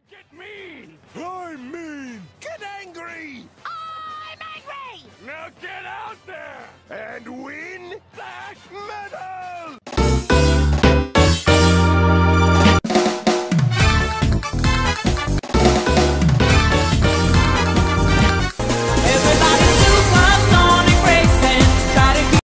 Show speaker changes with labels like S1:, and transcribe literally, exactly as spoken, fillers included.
S1: Get mean!
S2: I'm mean! Get angry!
S3: I'm angry!
S1: Now get out there!
S2: And win
S1: Slash
S2: metal!